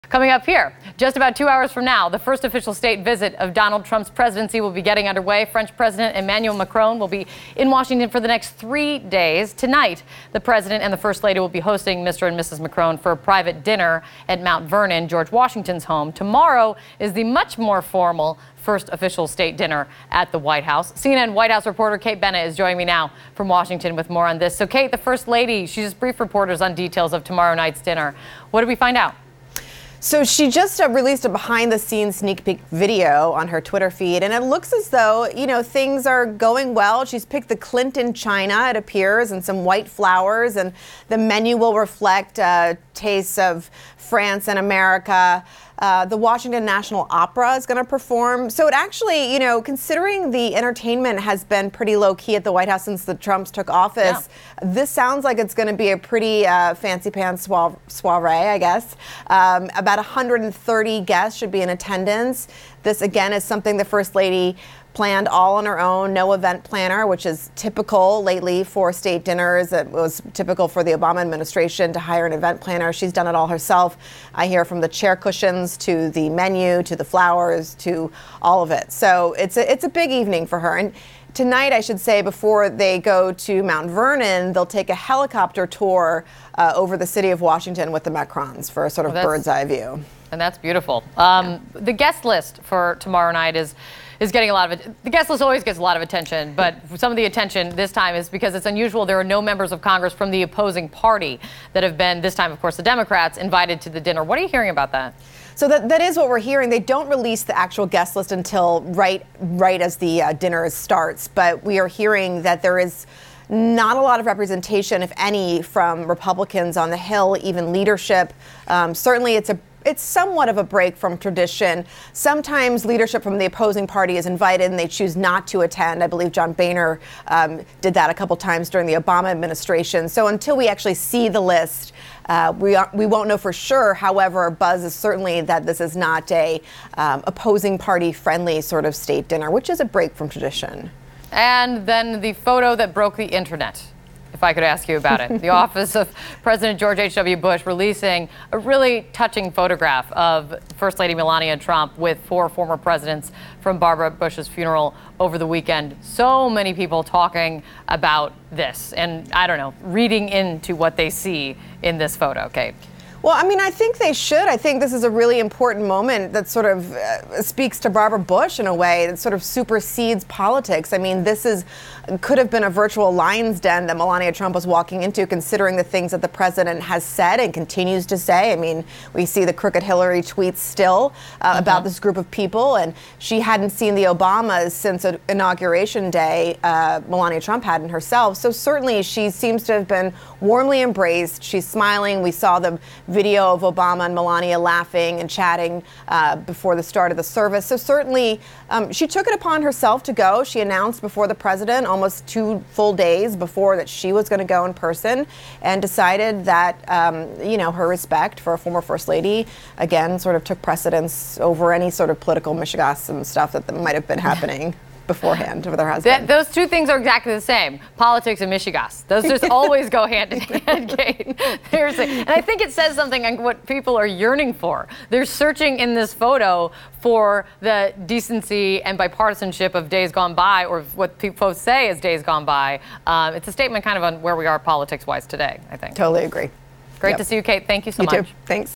Coming up here, just about 2 hours from now, the first official state visit of Donald Trump's presidency will be getting underway. French President Emmanuel Macron will be in Washington for the next 3 days. Tonight, the president and the first lady will be hosting Mr. and Mrs. Macron for a private dinner at Mount Vernon, George Washington's home. Tomorrow is the much more formal first official state dinner at the White House. CNN White House reporter Kate Bennett is joining me now from Washington with more on this. So, Kate, the first lady, she just briefed reporters on details of tomorrow night's dinner. What did we find out? So she just released a behind-the-scenes sneak peek video on her Twitter feed, and it looks as though, things are going well. She's picked the Clinton china, it appears, and some white flowers, and the menu will reflect tastes of France and America. The Washington National Opera is going to perform. So it actually, considering the entertainment has been pretty low-key at the White House since the Trumps took office, this sounds like it's going to be a pretty fancy-pants soiree, I guess. About 130 guests should be in attendance. This, again, is something the First Lady planned all on her own, no event planner, which is typical lately for state dinners. It was typical for the Obama administration to hire an event planner. She's done it all herself. I hear from the chair cushions to the menu to the flowers to all of it. So it's a big evening for her. And tonight, I should say, before they go to Mount Vernon, they'll take a helicopter tour over the city of Washington with the Macrons for a sort of bird's eye view. And that's beautiful. The guest list for tomorrow night is getting a lot of it. The guest list always gets a lot of attention, but some of the attention this time is because it's unusual. There are no members of Congress from the opposing party that have been, this time, of course, the Democrats, invited to the dinner. What are you hearing about that? So that is what we're hearing. They don't release the actual guest list until right as the dinner starts, but we are hearing that there is not a lot of representation, if any, from Republicans on the Hill, even leadership. Certainly, it's somewhat of a break from tradition. Sometimes leadership from the opposing party is invited and they choose not to attend. I believe John Boehner did that a couple times during the Obama administration. So until we actually see the list, we won't know for sure. However, buzz is certainly that this is not a opposing party friendly sort of state dinner, which is a break from tradition. And then the photo that broke the internet, if I could ask you about it. The office of President George H.W. Bush releasing a really touching photograph of First Lady Melania Trump with 4 former presidents from Barbara Bush's funeral over the weekend. So many people talking about this and, I don't know, reading into what they see in this photo, Kate. Well, I mean, I think they should. I think this is a really important moment that sort of speaks to Barbara Bush in a way that sort of supersedes politics. I mean, could have been a virtual lion's den that Melania Trump was walking into, considering the things that the president has said and continues to say. I mean, we see the Crooked Hillary tweets still about this group of people, and she hadn't seen the Obamas since Inauguration Day. Melania Trump hadn't herself. So certainly she seems to have been warmly embraced. She's smiling. We saw the video of Obama and Melania laughing and chatting before the start of the service. So certainly she took it upon herself to go. She announced before the president, almost 2 full days before, that she was going to go in person, and decided that, her respect for a former First Lady, again, sort of took precedence over any sort of political mishigas and stuff that might have been happening beforehand with her husband. Those two things are exactly the same. Politics and Michigas. Those just always go hand in hand, Kate. Seriously. And I think it says something on what people are yearning for. They're searching in this photo for the decency and bipartisanship of days gone by, or what people say is days gone by. It's a statement kind of on where we are politics-wise today, I think. Totally agree. Great to see you, Kate. Thank you so much. You too. Thanks.